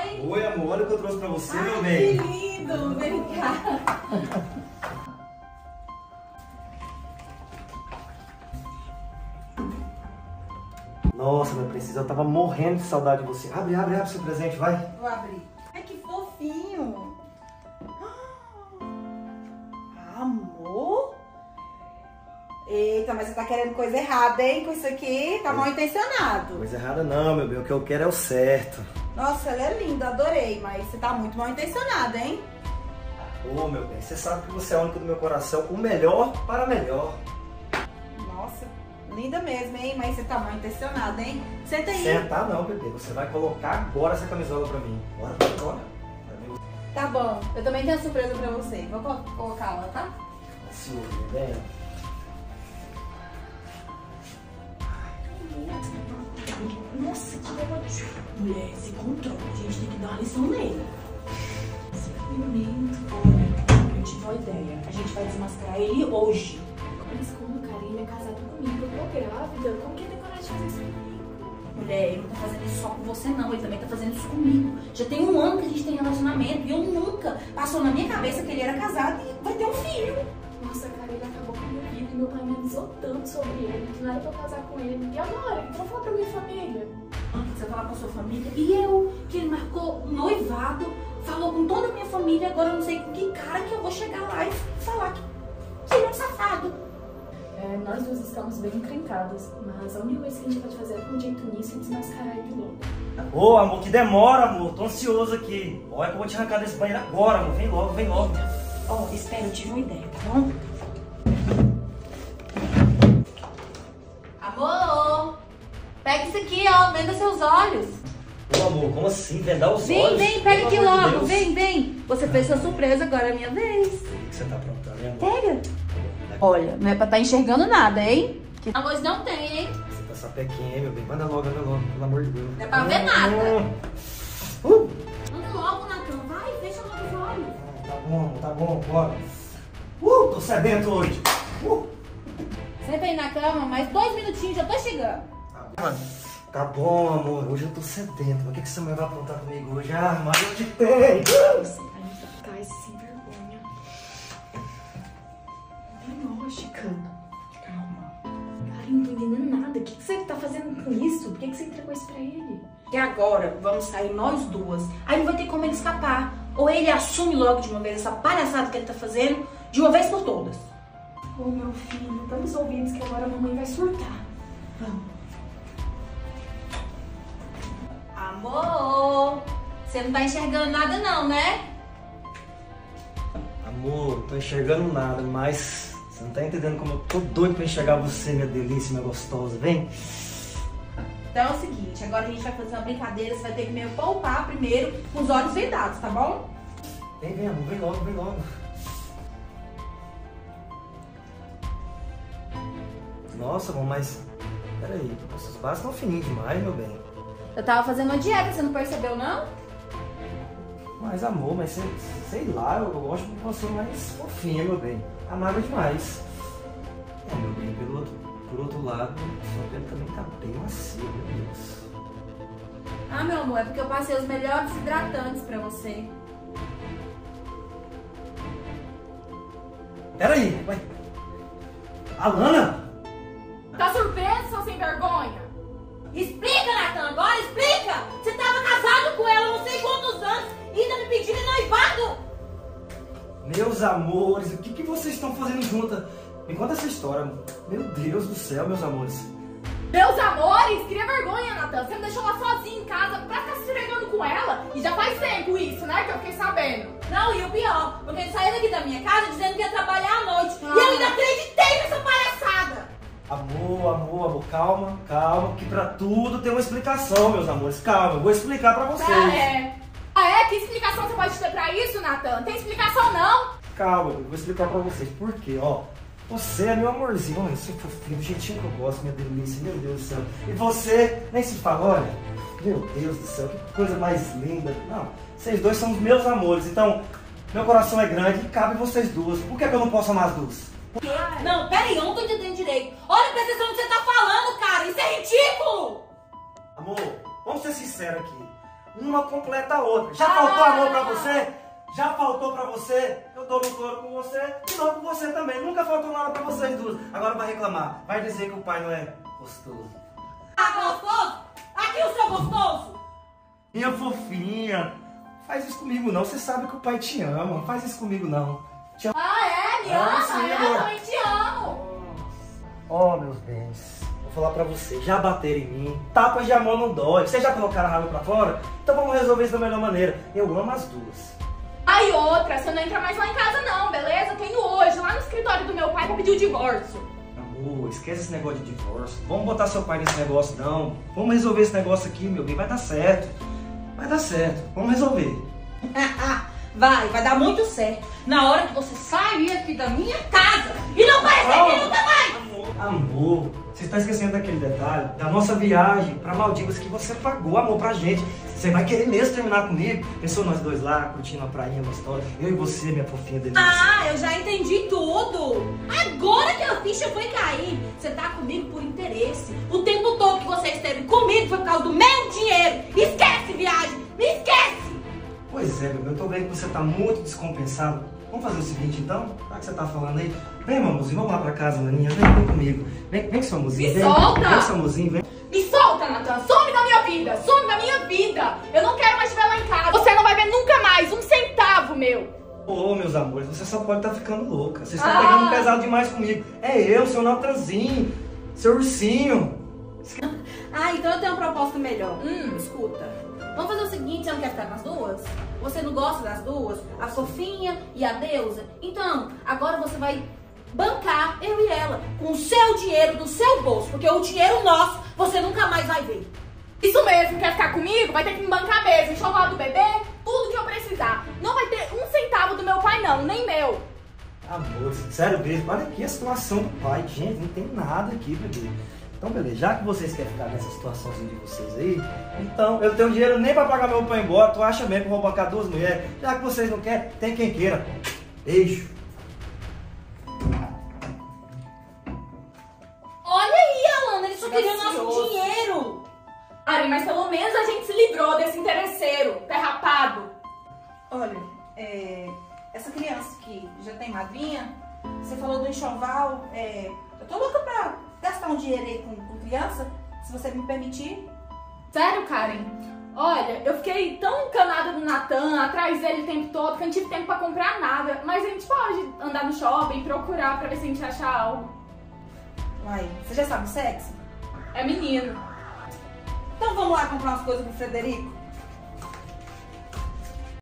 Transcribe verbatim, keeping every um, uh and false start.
Oi. Oi, amor. Olha o que eu trouxe pra você, Ai, meu bem. Que lindo. Vem cá. Nossa, minha princesa, eu tava morrendo de saudade de você. Abre, abre, abre seu presente, vai. Vou abrir. Ai, que fofinho. Amor? Eita, mas você tá querendo coisa errada, hein? Com isso aqui, tá mal intencionado. Coisa errada não, meu bem. O que eu quero é o certo. Nossa, ela é linda, adorei. Mas você tá muito mal intencionado, hein? Ô, meu bem, você sabe que você é a única do meu coração, o melhor para melhor. Nossa, linda mesmo, hein? Mas você tá mal intencionado, hein? Senta aí. Sentar não, bebê. Você vai colocar agora essa camisola pra mim. Bora, bora, bora. Tá bom, eu também tenho uma surpresa pra você. Vou co- colocar ela, tá? Ansioso, bem. Nossa, que ódio. Mulher, se controla. A gente tem que dar uma lição nele. Esse momento. Olha, eu tive uma ideia. A gente vai desmascarar ele hoje. Mas como, cara? Ele é casado comigo. Eu tô grávida. Como que ele tem coragem de fazer isso comigo? Mulher, ele não tá fazendo isso só com você não, ele também tá fazendo isso comigo. Já tem um ano que a gente tem relacionamento e eu nunca passou na minha cabeça que ele era casado e vai ter um filho. Nossa, cara, ele acabou com a minha vida. E meu pai me avisou tanto sobre ele que não era pra eu casar com ele. E agora? Ele vai falar pra minha família. Você vai falar pra sua família? E eu, que ele marcou noivado, falou com toda a minha família, agora eu não sei com que cara que eu vou chegar lá e falar que, que ele é um safado. É, nós duas estamos bem encrencadas, mas a única coisa que a gente pode fazer é com um jeito nisso e desmascarar ele logo. Ô, amor, que demora, amor. Tô ansioso aqui. Olha que eu vou te arrancar desse banheiro agora, amor. Vem logo, vem logo. Ó, oh, espera, eu tive uma ideia, tá bom? Amor, pega isso aqui, ó, venda seus olhos. Ô, amor, como assim? Vendar os Vem, olhos? vem, pega Pelo aqui amor de logo, Deus. vem, vem. Você fez sua surpresa, agora é a minha vez. O que você tá aprontando, hein, amor? Pega. Olha, não é pra estar enxergando nada, hein? Que a luz não tem, hein? Você tá sapequinha, hein, meu bem? Manda logo, manda logo, pelo amor de Deus. Não é pra ver nada. Uh. Anda logo, Natan, vai, fecha logo os olhos. Tá bom, tá bom, bora. Uh, tô sedento hoje. Uh. Senta aí na cama, mais dois minutinhos, já tô chegando. Tá bom, tá bom, amor. Hoje eu tô sedento. Mas o que, que você vai aprontar comigo hoje? Ah, mas hoje tem. Uh. A gente vai ficar esse sem vergonha. Bem lógica. Calma. Cara, eu não tô entendendo nada. O que, que você tá fazendo com isso? Por que, que você entregou isso pra ele? E agora, vamos sair nós duas. Aí não vai ter como ele escapar. Ou ele assume logo de uma vez essa palhaçada que ele tá fazendo, de uma vez por todas. Ô, meu filho, damos ouvidos que agora a mamãe vai surtar. Vamos. Amor, você não tá enxergando nada não, né? Amor, tô enxergando nada, mas você não tá entendendo como eu tô doido pra enxergar você, minha delícia, minha gostosa. Vem. Então é o seguinte, agora a gente vai fazer uma brincadeira, você vai ter que me poupar primeiro com os olhos vendados, tá bom? Vem, vem, amor, vem logo, vem logo. Nossa, amor, mas... Peraí, esses braços estão fininhos demais, meu bem. Eu tava fazendo uma dieta, você não percebeu não? Mas, amor, mas sei, sei lá, eu gosto de você mais fofinha, meu bem. Tá magra demais. É, meu bem, pelo outro, por outro lado, sua pele também tá bem macia, meu Deus. Ah, meu amor, é porque eu passei os melhores hidratantes pra você. Peraí, vai. Alana? Tá surpreso, seu sem vergonha? Explica, Natan, agora explica! Você tava casado com ela não sei quantos anos e ainda me pedindo em noivado! Meus amores, o que, que vocês estão fazendo juntas? Me conta essa história, amor. Meu Deus do céu, meus amores. Meus amores, cria vergonha, Natan. Você me deixou lá sozinha em casa pra ficar se esfregando com ela. E já faz tempo isso, né? Que eu fiquei sabendo. Não, e o pior, porque ele saiu daqui da minha casa dizendo que ia trabalhar à noite. Ah. E eu ainda acreditei nessa palhaçada! Amor, amor, amor, calma, calma, que pra tudo tem uma explicação, meus amores. Calma, eu vou explicar pra vocês. Ah, é? Ah, é? Que explicação você pode ter pra isso, Natan? Não tem explicação, não. Calma, eu vou explicar pra vocês. Por quê, ó? Você é meu amorzinho, olha, você é fofinho, do jeitinho que eu gosto, minha delícia, meu Deus do céu. E você, nem se fala, olha, meu Deus do céu, que coisa mais linda. Não, vocês dois são os meus amores, então, meu coração é grande e cabe vocês duas. Por que, que eu não posso amar as duas? Não, peraí, eu não tô entendendo direito. Olha a precisão que você tá falando, cara, isso é ridículo! Amor, vamos ser sinceros aqui. uma completa a outra. Já Ah. faltou amor pra você? Já faltou pra você? Eu dou no couro com você e dou com você também. Nunca faltou nada pra vocês duas. Agora vai reclamar. Vai dizer que o pai não é gostoso. Ah, gostoso? Aqui o seu gostoso? Minha fofinha, faz isso comigo não. Você sabe que o pai te ama. Não faz isso comigo não. Te amo. Ah, é? Me Ah, ama? sim, eu amor. também te amo. Ó, meus bens, vou falar pra você, já bateram em mim, tapas de amor não dói, vocês já colocaram a raiva pra fora? Então vamos resolver isso da melhor maneira, eu amo as duas. Aí outra, você não entra mais lá em casa não, beleza? Eu tô indo hoje, lá no escritório do meu pai pra pedir o divórcio. Amor, esquece esse negócio de divórcio, vamos botar seu pai nesse negócio não, vamos resolver esse negócio aqui, meu bem, vai dar certo, vai dar certo, vamos resolver. Vai, vai dar muito certo. Na hora que você sair aqui da minha casa e não vai receber nunca mais. Amor, você está esquecendo daquele detalhe da nossa viagem pra Maldivas que você pagou, amor, pra gente. Você vai querer mesmo terminar comigo? Pensou nós dois lá, curtindo a prainha gostosa, eu e você, minha fofinha delícia. Ah, eu já entendi tudo. Agora que a ficha foi cair, você tá comigo por interesse. O tempo todo que você esteve comigo foi por causa do meu dinheiro. Esquece viagem, me esquece. Pois é, bebê, eu tô vendo que você tá muito descompensado. Vamos fazer o seguinte então, já que você tá falando aí. Vem, mamãozinho, vamos lá pra casa, maninha, vem, vem comigo. Vem, vem, seu amorzinho, Me vem. solta! Vem, seu amorzinho, vem. Me solta, Natan. Some da minha vida. Some da minha vida. Eu não quero mais te ver lá em casa. Você não vai ver nunca mais um centavo meu. Ô, meus amores, você só pode estar ficando louca. Vocês estão Ah. pegando pesado demais comigo. É eu, seu Natanzinho, seu ursinho. Ah, então eu tenho uma proposta melhor. Hum. Escuta. Vamos fazer o seguinte, você não quer ficar com as duas? Você não gosta das duas? A Sofinha e a Deusa? Então, agora você vai bancar eu e ela com o seu dinheiro do seu bolso, porque o dinheiro nosso você nunca mais vai ver. Isso mesmo, quer ficar comigo? Vai ter que me bancar mesmo. Enxoval do bebê, tudo que eu precisar. Não vai ter um centavo do meu pai não, nem meu. Amor, sério mesmo, olha aqui a situação do pai. Gente, não tem nada aqui, bebê. Então, beleza, já que vocês querem ficar nessa situaçãozinha de vocês aí, então eu tenho dinheiro nem pra pagar meu pai embora. Tu acha mesmo que eu vou bancar duas mulheres? Já que vocês não querem, tem quem queira. Beijo. Olha aí, Alana, eles só queriam nosso Gracioso. dinheiro. Ari, mas pelo menos a gente se livrou desse interesseiro, pé rapado. Olha, é, essa criança que já tem madrinha, você falou do enxoval, é, eu tô louca pra gastar um dinheiro aí com, com criança, se você me permitir. Sério, Karen? Olha, eu fiquei tão encanada do Natan, atrás dele o tempo todo, que eu não tive tempo pra comprar nada. Mas a gente pode andar no shopping, procurar pra ver se a gente acha algo. Uai, você já sabe o sexo? É menino. Então vamos lá comprar umas coisas pro Frederico?